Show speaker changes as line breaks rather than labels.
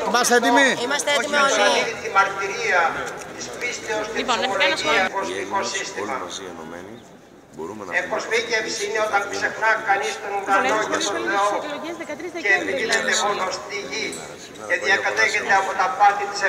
Είμαστε έτοιμοι.
Είμαστε έτοιμοι όλοι.
Τη μαρτυρία της πίστεως και της ομολογίας κοσμικό σύστημα. Ευποσμή και ευσύνη όταν ξεχνά κανείς τον ουρανό και τον Θεό και επιτίθεται μόνο στη γη και διακατέχεται από τα πάθη της